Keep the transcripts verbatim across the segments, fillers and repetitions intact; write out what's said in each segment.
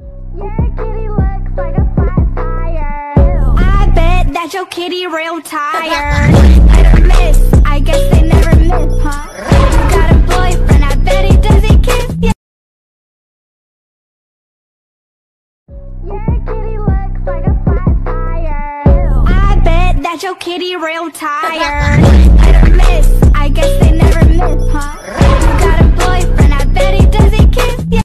Your kitty looks like a flat tire. I bet that your kitty real tired. Hit or miss, I guess they never miss, huh? You got a boyfriend, I bet he doesn't kiss you. Your kitty looks like a flat tire. I bet that your kitty real tired. Hit or miss, I guess they never miss, huh? You got a boyfriend, I bet he doesn't kiss you.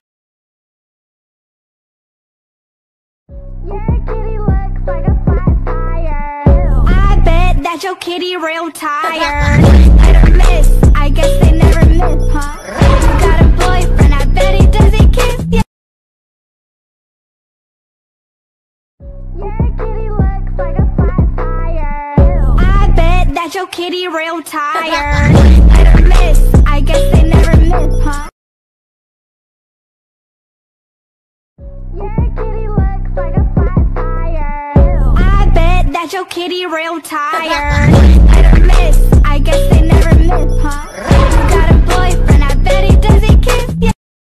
Your kitty looks like a flat tire. I bet that your kitty real tired. Hit or miss, I guess they never miss, huh? You got a boyfriend, I bet he doesn't kiss you. Your kitty looks like a flat tire. I bet that your kitty real tired. Hit or miss, I guess they never miss, huh? Your kitty looks like a flat tire. I bet that your kitty real tired. Hit or miss, I guess they never miss, huh? You got a boyfriend, I bet he doesn't kiss you.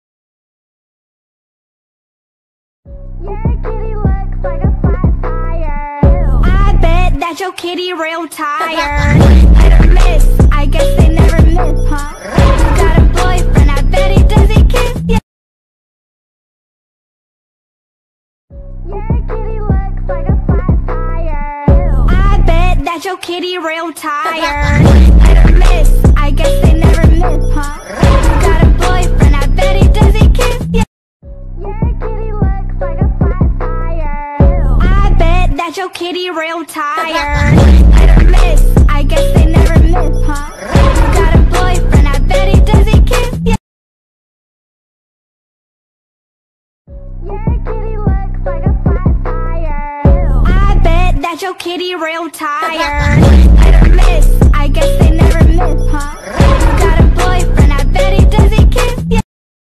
Your kitty looks like a flat tire. I bet that your kitty real tired. Hit or miss, I guess they never miss, huh? You got a boyfriend, I bet he doesn't kiss you. Your kitty looks like a flat tire. I bet that your kitty real tired. Hit or miss, I guess they never miss, huh? You got a boyfriend, I bet he doesn't kiss you. Your kitty looks like a flat tire. I bet that your kitty real tired. Hit or miss, I guess they never miss, huh? You got a boyfriend, I bet he doesn't kiss you. Your kitty looks like a flat tire. I bet that your kitty real tired. Hit or miss, I guess they never miss, huh? You got a boyfriend, I bet he doesn't kiss you.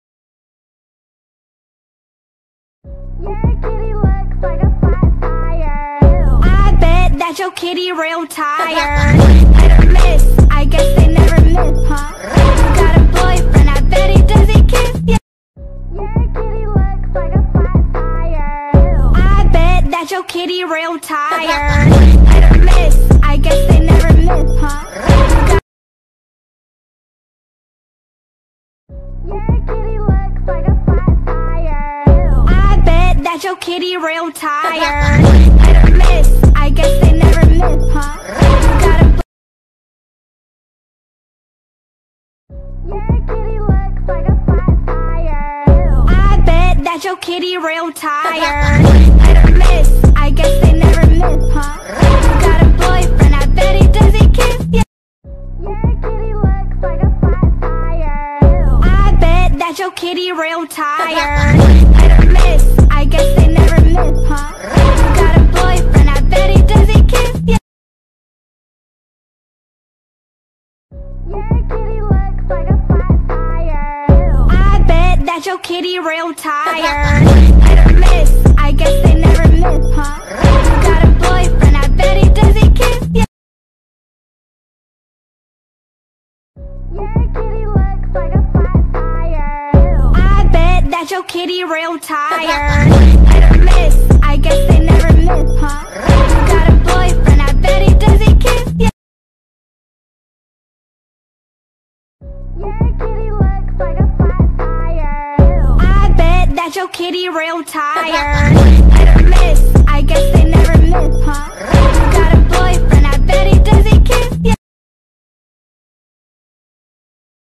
Your kitty looks like a flat tire. I bet that your kitty real tired. Hit or miss, I guess they never miss, huh? You got a boyfriend, I bet he doesn't kiss you. Your kitty looks like a flat tire. I bet that your kitty real tired. Hit or miss, I guess they never miss, huh? Your kitty looks like a flat tire. I bet that your kitty real tired. Hit or miss, I guess they never miss, huh? You got a Your kitty looks like a flat tire. I bet that your kitty real tired. Hit or miss, I guess they never miss, huh? You got a boyfriend, I bet he doesn't kiss you. Your kitty looks like a flat tire. I bet that your kitty real tired. Hit or miss, I guess they never miss, huh? You got a boyfriend, I bet he doesn't kiss you. Your kitty looks like a flat tire. I bet that your kitty real tired. Hit or miss, I guess they never miss, huh? You got a boyfriend, I bet he doesn't kiss you. Your kitty looks like a flat tire. I bet that your kitty real tired. Hit or miss, I guess they never miss, huh? You got a boyfriend, I bet he doesn't kiss you. Your kitty looks like a flat tire. I bet that your kitty real tired. Hit or miss,